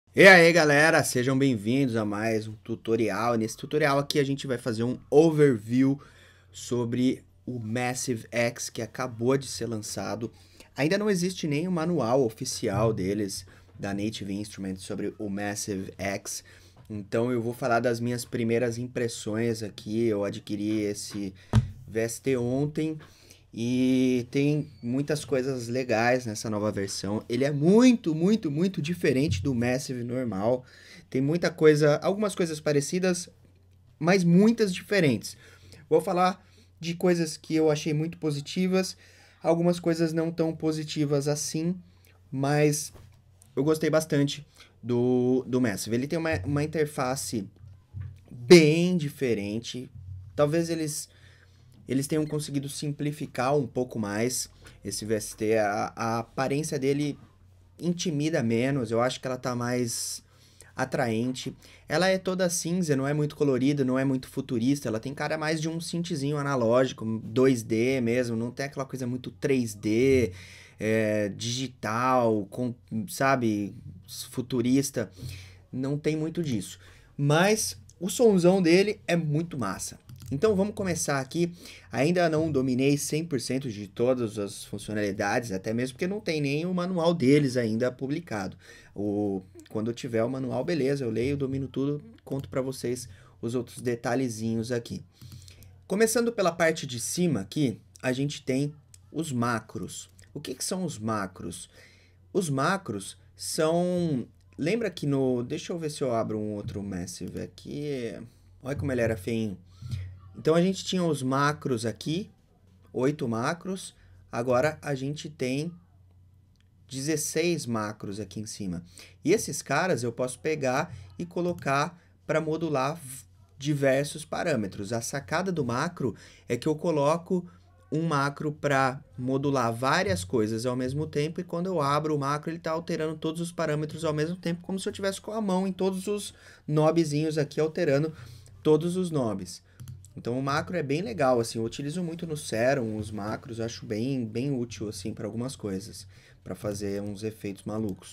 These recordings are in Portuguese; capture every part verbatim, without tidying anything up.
E aí galera, sejam bem-vindos a mais um tutorial. Nesse tutorial aqui a gente vai fazer um overview sobre o Massive X que acabou de ser lançado. Ainda não existe nem o manual oficial deles, da Native Instruments, sobre o Massive X. Então eu vou falar das minhas primeiras impressões aqui. Eu adquiri esse V S T ontem. E tem muitas coisas legais nessa nova versão. Ele é muito, muito, muito diferente do Massive normal. Tem muita coisa, algumas coisas parecidas, mas muitas diferentes. Vou falar de coisas que eu achei muito positivas, algumas coisas não tão positivas assim, mas eu gostei bastante do, do Massive. Ele tem uma, uma interface bem diferente. Talvez eles eles tenham conseguido simplificar um pouco mais esse V S T. A, a aparência dele intimida menos, eu acho que ela tá mais atraente. Ela é toda cinza, não é muito colorida, não é muito futurista, ela tem cara mais de um synthzinho analógico, dois D mesmo, não tem aquela coisa muito três D, é, digital, com, sabe, futurista, não tem muito disso. Mas o sonzão dele é muito massa. Então vamos começar aqui. Ainda não dominei cem por cento de todas as funcionalidades, até mesmo porque não tem nem o manual deles ainda publicado. O, quando eu tiver o manual, beleza, eu leio, domino tudo, conto para vocês os outros detalhezinhos aqui. Começando pela parte de cima aqui, a gente tem os macros. O que, que são os macros? Os macros são... Lembra que no... Deixa eu ver se eu abro um outro Massive aqui. Olha como ele era feinho. Então a gente tinha os macros aqui, oito macros, agora a gente tem dezesseis macros aqui em cima. E esses caras eu posso pegar e colocar para modular diversos parâmetros. A sacada do macro é que eu coloco um macro para modular várias coisas ao mesmo tempo, e quando eu abro o macro ele está alterando todos os parâmetros ao mesmo tempo, como se eu tivesse com a mão em todos os knobzinhos aqui, alterando todos os knobs. Então o macro é bem legal, assim, eu utilizo muito no Serum os macros, eu acho bem, bem útil, assim, para algumas coisas, para fazer uns efeitos malucos.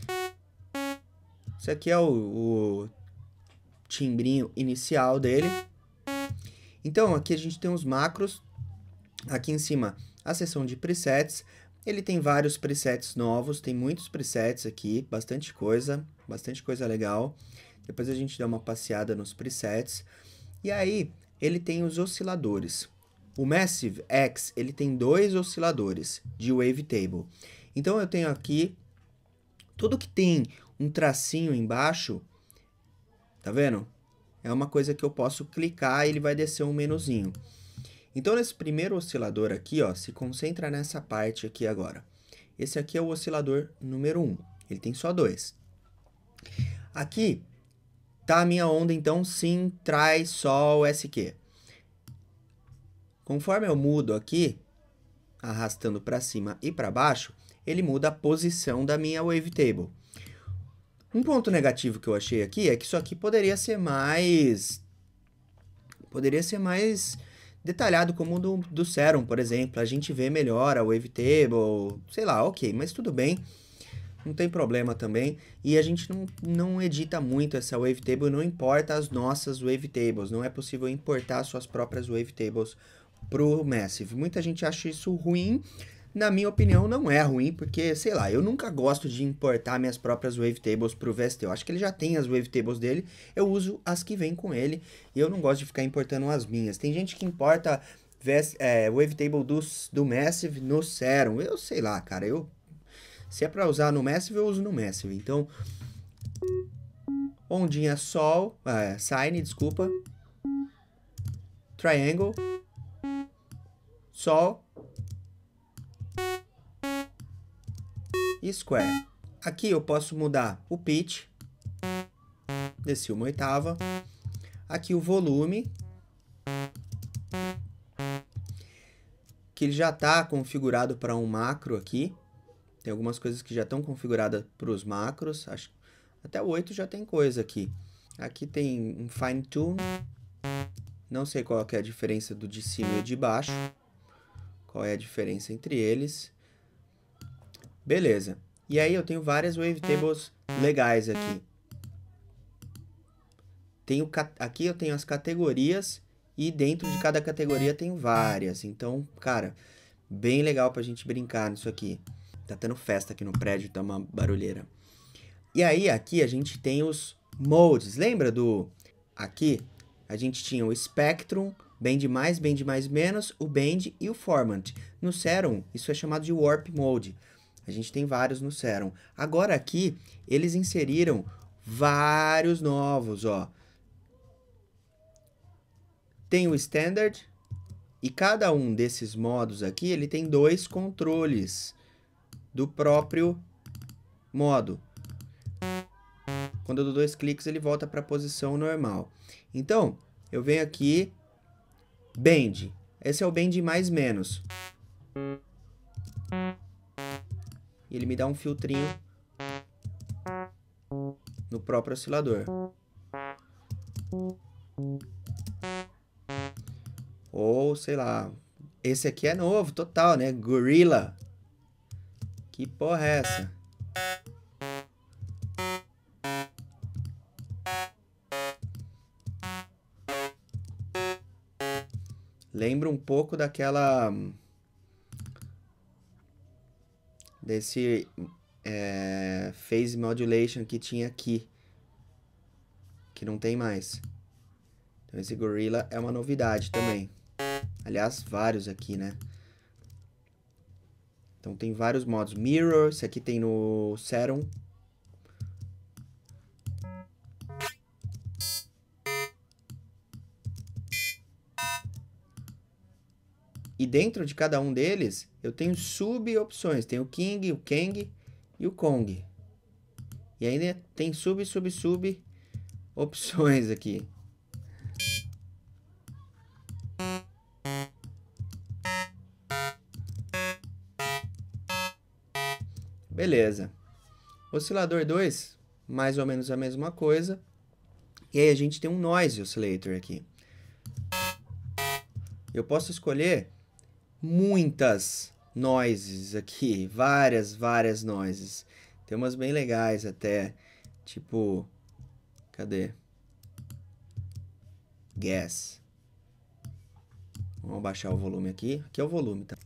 Esse aqui é o, o timbrinho inicial dele. Então aqui a gente tem os macros, aqui em cima a seção de presets, ele tem vários presets novos, tem muitos presets aqui, bastante coisa, bastante coisa legal. Depois a gente dá uma passeada nos presets. E aí, ele tem os osciladores. O Massive X, ele tem dois osciladores de wavetable. Então eu tenho aqui, tudo que tem um tracinho embaixo, tá vendo? É uma coisa que eu posso clicar e ele vai descer um menuzinho. Então nesse primeiro oscilador aqui, ó, se concentra nessa parte aqui agora. Esse aqui é o oscilador número um, ele tem só dois. Aqui tá a minha onda, então, Sim, Trai, Sol, S Q. Conforme eu mudo aqui, arrastando para cima e para baixo, ele muda a posição da minha wavetable. Um ponto negativo que eu achei aqui é que isso aqui poderia ser mais... Poderia ser mais detalhado, como o do, do Serum, por exemplo. A gente vê melhor a wavetable, sei lá, ok, mas tudo bem. Não tem problema também, e a gente não, não edita muito essa wavetable, não importa as nossas wavetables, não é possível importar suas próprias wavetables pro Massive. Muita gente acha isso ruim, na minha opinião não é ruim, porque, sei lá, eu nunca gosto de importar minhas próprias wavetables pro V S T, eu acho que ele já tem as wavetables dele, eu uso as que vêm com ele, e eu não gosto de ficar importando as minhas. Tem gente que importa é, wavetable do, do Massive no Serum, eu sei lá, cara, eu... Se é para usar no Massive, eu uso no Massive. Então, ondinha Sol, é, Sine, desculpa. Triangle. Sol. E Square. Aqui eu posso mudar o pitch. Desci uma oitava. Aqui o volume. Que ele já está configurado para um macro aqui. Tem algumas coisas que já estão configuradas para os macros. Acho, até o oito já tem coisa aqui. Aqui tem um Fine Tune. Não sei qual é a diferença do de cima e de baixo. Qual é a diferença entre eles. Beleza. E aí eu tenho várias wavetables legais aqui. Tenho, aqui eu tenho as categorias e dentro de cada categoria tem várias. Então, cara, bem legal pra gente brincar nisso aqui. Tá tendo festa aqui no prédio, tá uma barulheira. E aí aqui a gente tem os modes. Lembra do... Aqui a gente tinha o Spectrum, Bend mais, Bend mais menos, o Bend e o Format. No Serum, isso é chamado de Warp Mode. A gente tem vários no Serum. Agora aqui, eles inseriram vários novos, ó. Tem o Standard, e cada um desses modos aqui, ele tem dois controles do próprio modo. Quando eu dou dois cliques, ele volta para a posição normal. Então, eu venho aqui, Bend. Esse é o Bend mais menos. E ele me dá um filtrinho no próprio oscilador. Ou, sei lá, esse aqui é novo, total, né? Gorilla. Que porra é essa? Lembra um pouco daquela... Desse é, Phase Modulation que tinha aqui. Que não tem mais. Então esse Gorilla é uma novidade também. Aliás, vários aqui, né? Então tem vários modos. Mirror, esse aqui tem no Serum. E dentro de cada um deles, eu tenho sub-opções. Tem o King, o Kang e o Kong. E ainda tem sub, sub, sub opções aqui. Beleza. Oscilador dois, mais ou menos a mesma coisa. E aí a gente tem um Noise Oscillator aqui. Eu posso escolher muitas noises aqui, várias, várias noises. Tem umas bem legais até, tipo, cadê? Gas. Vamos abaixar o volume aqui. Aqui é o volume, tá?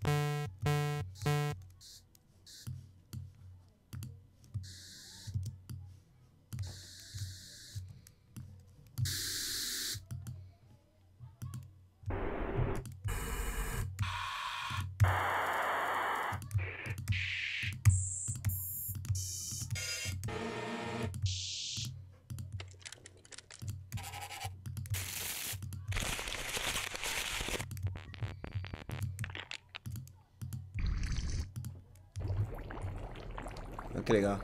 Olha que legal.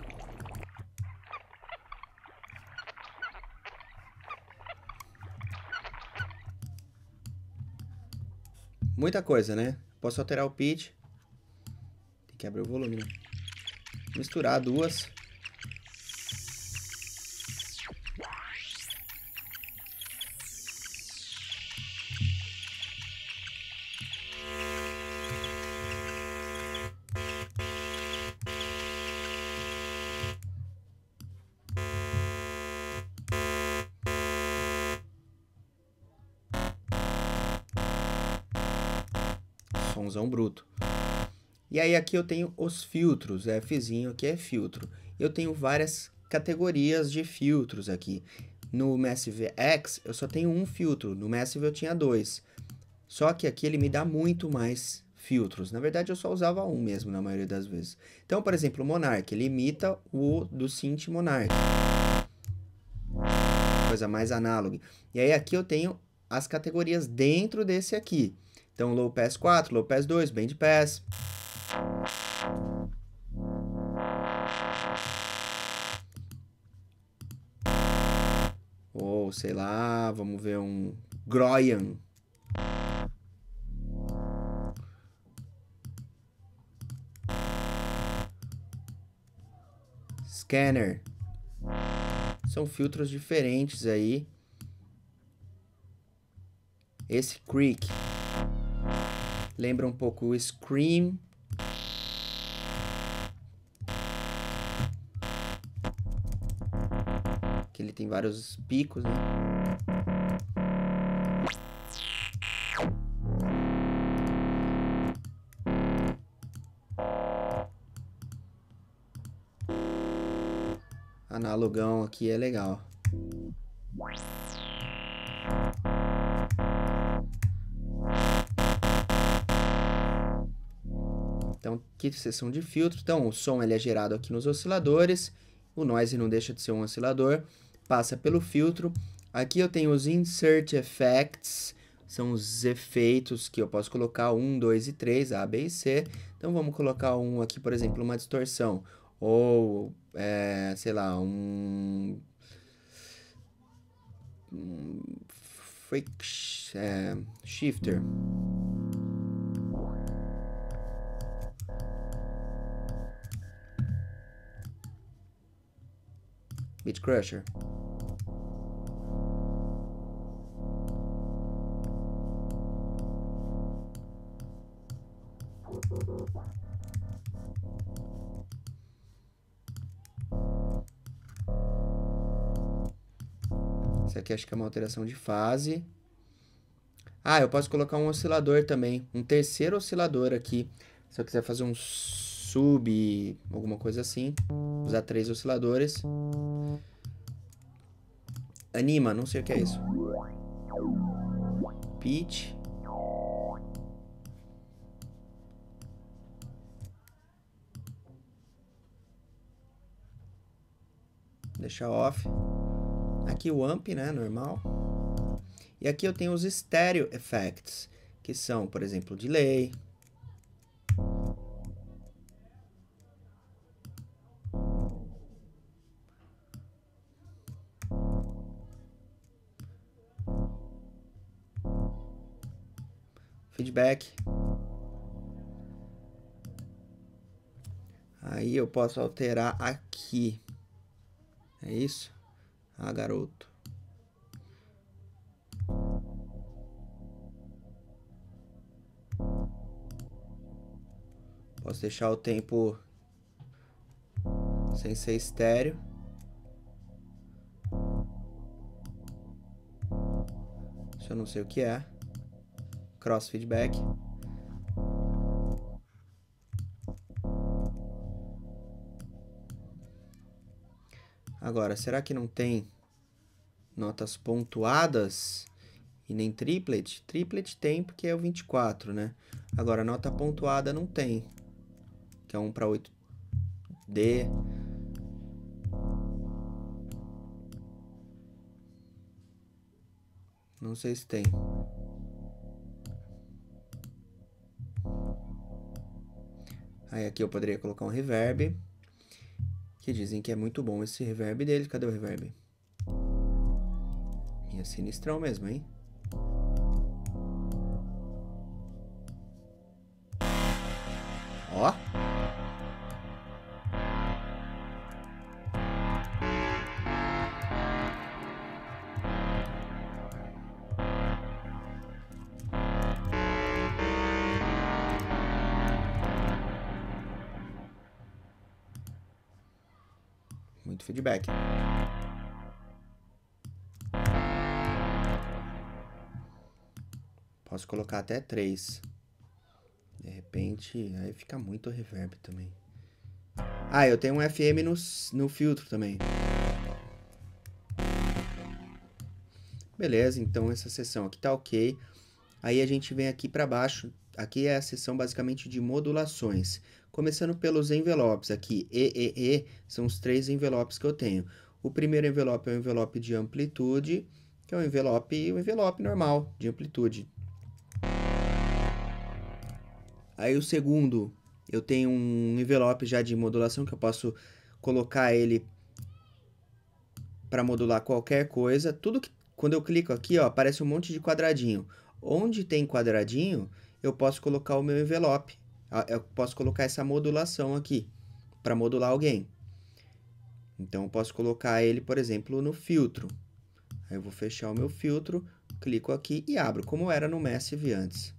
Muita coisa, né? Posso alterar o pitch. Tem que abrir o volume, né? Misturar duas. Somzão bruto. E aí aqui eu tenho os filtros, Fzinho aqui é filtro. Eu tenho várias categorias de filtros aqui. No Massive X eu só tenho um filtro, no Massive eu tinha dois. Só que aqui ele me dá muito mais filtros. Na verdade eu só usava um mesmo na maioria das vezes. Então, por exemplo, o Monarch, ele imita o do Synth Monarch. Coisa mais análoga. E aí aqui eu tenho as categorias dentro desse aqui. Então, Low Pass quatro, Low Pass dois, Band Pass. Ou, sei lá, vamos ver um Groyan. Scanner. São filtros diferentes aí. Esse Creek lembra um pouco o Scream. que ele tem vários picos, né? Analogão aqui é legal. Então, aqui seção de filtro. Então, o som ele é gerado aqui nos osciladores. O noise não deixa de ser um oscilador. Passa pelo filtro. Aqui eu tenho os Insert Effects. São os efeitos que eu posso colocar um, dois e três, A, B e C. Então, vamos colocar um aqui, por exemplo, uma distorção. Ou, é, sei lá, um... um freak, é, shifter. Beat Crusher. Isso aqui acho que é uma alteração de fase. Ah, eu posso colocar um oscilador também. Um terceiro oscilador aqui. Se eu quiser fazer um sub, alguma coisa assim. Usar três osciladores. Anima, não sei o que é isso. Pitch. Deixa off. Aqui o amp, né, normal. E aqui eu tenho os stereo effects, que são, por exemplo, delay. Feedback. Aí eu posso alterar aqui. É isso? Ah, garoto. Posso deixar o tempo sem ser estéreo. Isso eu não sei o que é. Cross feedback. Agora, será que não tem notas pontuadas e nem triplet? Triplet tem porque é o vinte e quatro, né? Agora, nota pontuada não tem, que é um para oito D. Não sei se tem. Aí aqui eu poderia colocar um reverb, que dizem que é muito bom esse reverb dele. Cadê o reverb? E é sinistrão mesmo, hein? Ó. Muito feedback. Posso colocar até três. De repente, aí fica muito reverb também. Ah, eu tenho um F M no, no filtro também. Beleza, então essa seção aqui tá ok. Aí a gente vem aqui para baixo. Aqui é a seção basicamente de modulações. Começando pelos envelopes. Aqui, E, E, E, são os três envelopes que eu tenho. O primeiro envelope é o envelope de amplitude, que é o envelope, o envelope normal de amplitude. Aí o segundo, eu tenho um envelope já de modulação, que eu posso colocar ele para modular qualquer coisa. Tudo que, quando eu clico aqui, ó, aparece um monte de quadradinho. Onde tem quadradinho, eu posso colocar o meu envelope. Eu posso colocar essa modulação aqui, para modular alguém. Então, eu posso colocar ele, por exemplo, no filtro. Aí eu vou fechar o meu filtro, clico aqui e abro, como era no Massive antes.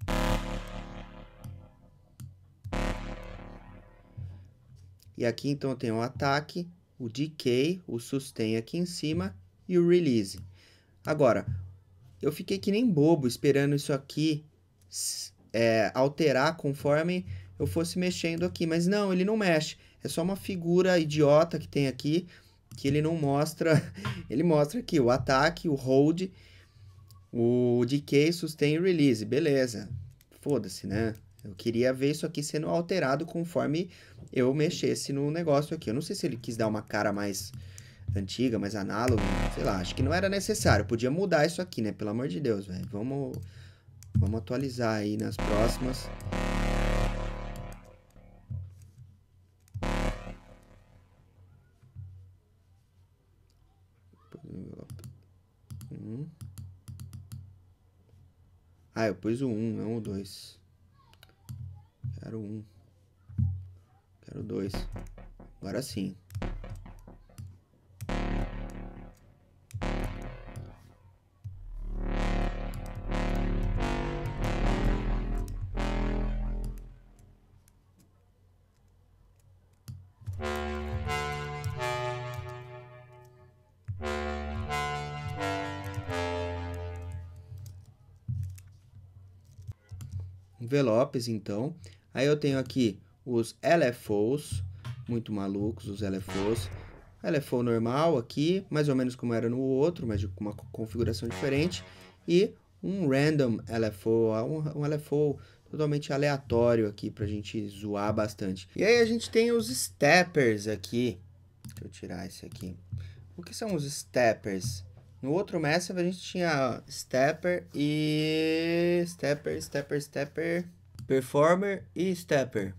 E aqui, então, eu tenho o ataque, o decay, o sustain aqui em cima e o release. Agora, eu fiquei que nem bobo esperando isso aqui é, alterar conforme eu fosse mexendo aqui, mas não, ele não mexe. É só uma figura idiota que tem aqui, que ele não mostra. Ele mostra aqui o ataque, o hold, o decay, sustain e release. Beleza, foda-se, né? Eu queria ver isso aqui sendo alterado conforme eu mexesse no negócio aqui. Eu não sei se ele quis dar uma cara mais antiga, mais análoga, sei lá. Acho que não era necessário. Podia mudar isso aqui, né? Pelo amor de Deus, velho. Vamos, vamos atualizar aí nas próximas. Um. Ah, eu pus o um, não o dois. Quero um. Quero dois. Agora sim. Envelopes, então. Aí eu tenho aqui os L F Os, muito malucos os L F Os. L F O normal aqui, mais ou menos como era no outro, mas com uma configuração diferente. E um Random L F O, um, um L F O totalmente aleatório aqui pra gente zoar bastante. E aí a gente tem os Steppers aqui. Deixa eu tirar esse aqui. O que são os Steppers? No outro Massive a gente tinha Stepper e... Stepper, Stepper, Stepper... Performer e Stepper.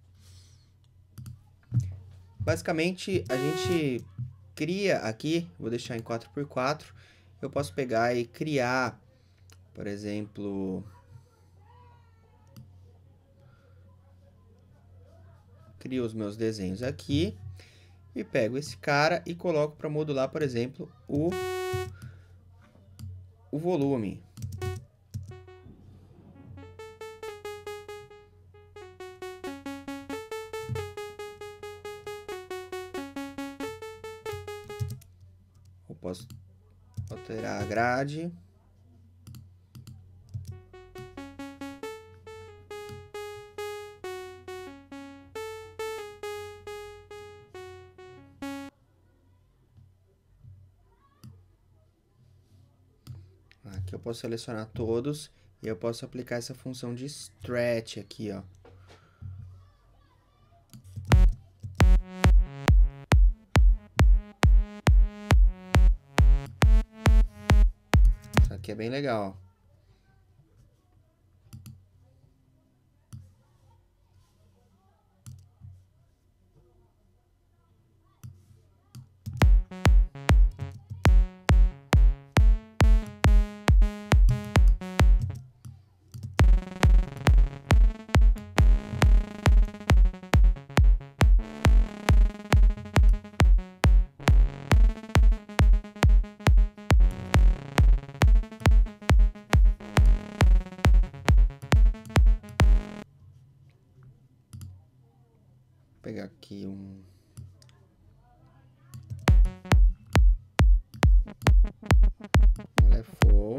Basicamente, a gente cria aqui, vou deixar em quatro por quatro, eu posso pegar e criar, por exemplo... Crio os meus desenhos aqui e pego esse cara e coloco para modular, por exemplo, o... o volume. Eu posso alterar a grade. Aqui eu posso selecionar todos e eu posso aplicar essa função de stretch aqui, ó. Isso aqui é bem legal. Vou pegar aqui um... um L F O.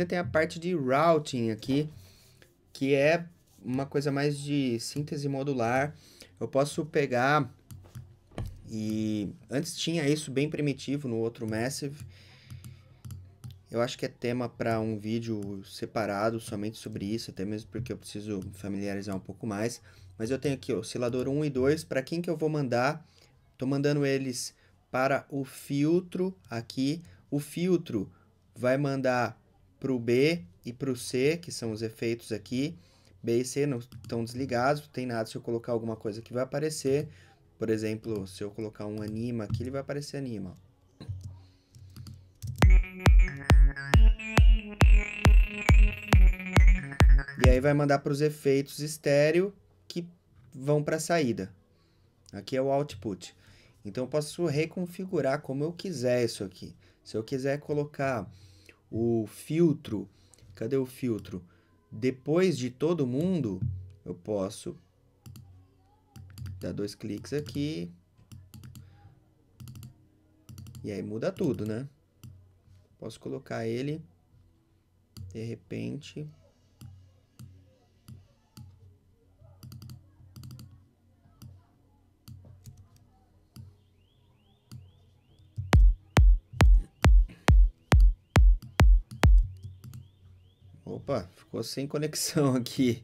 tem a parte de routing aqui, que é uma coisa mais de síntese modular. Eu posso pegar e antes tinha isso bem primitivo no outro Massive. Eu acho que é tema para um vídeo separado somente sobre isso, até mesmo porque eu preciso familiarizar um pouco mais. Mas eu tenho aqui o oscilador um e dois, para quem que eu vou mandar? Estou mandando eles para o filtro aqui. O filtro vai mandar para o B e para o C, que são os efeitos aqui. B e C não estão desligados, não tem nada. Se eu colocar alguma coisa que vai aparecer, por exemplo, se eu colocar um anima aqui, ele vai aparecer anima. E aí vai mandar para os efeitos estéreo que vão para a saída. Aqui é o output. Então eu posso reconfigurar como eu quiser isso aqui. Se eu quiser colocar o filtro, cadê o filtro? Depois de todo mundo, eu posso dar dois cliques aqui. E aí muda tudo, né? Posso colocar ele, de repente... Opa, ficou sem conexão aqui.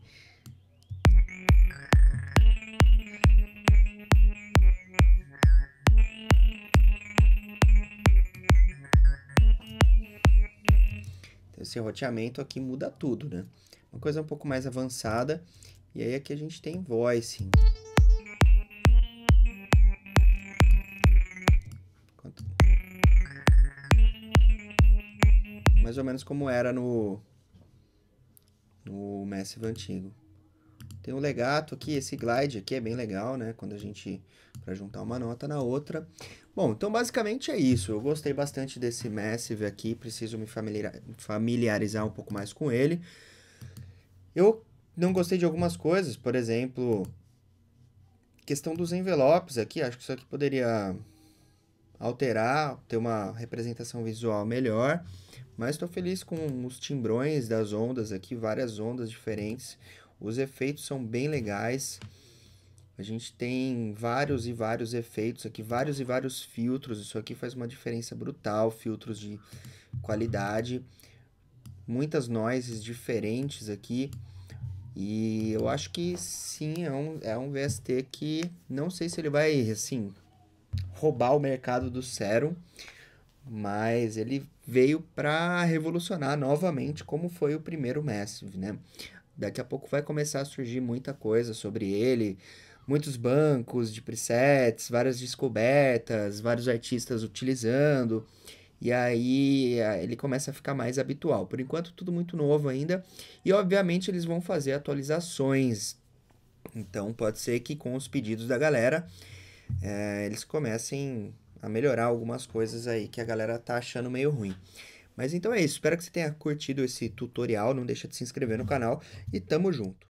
Então, esse roteamento aqui muda tudo, né? Uma coisa um pouco mais avançada. E aí aqui a gente tem voicing. Mais ou menos como era no... no Massive antigo. Tem o legato aqui, esse glide aqui é bem legal, né? Quando a gente, para juntar uma nota na outra. Bom, então basicamente é isso. Eu gostei bastante desse Massive aqui, preciso me familiarizar um pouco mais com ele. Eu não gostei de algumas coisas, por exemplo, questão dos envelopes aqui, acho que isso aqui poderia alterar, ter uma representação visual melhor. Mas estou feliz com os timbrões das ondas aqui, várias ondas diferentes. Os efeitos são bem legais. A gente tem vários e vários efeitos aqui, vários e vários filtros. Isso aqui faz uma diferença brutal, filtros de qualidade. Muitas noises diferentes aqui. E eu acho que sim, é um, é um V S T que não sei se ele vai, assim, roubar o mercado do Serum. Mas ele veio para revolucionar novamente como foi o primeiro Massive, né? Daqui a pouco vai começar a surgir muita coisa sobre ele, muitos bancos de presets, várias descobertas, vários artistas utilizando, e aí ele começa a ficar mais habitual. Por enquanto tudo muito novo ainda, e obviamente eles vão fazer atualizações, então pode ser que com os pedidos da galera é, eles comecem a melhorar algumas coisas aí que a galera tá achando meio ruim. Mas então é isso, espero que você tenha curtido esse tutorial, não deixa de se inscrever no canal e tamo junto.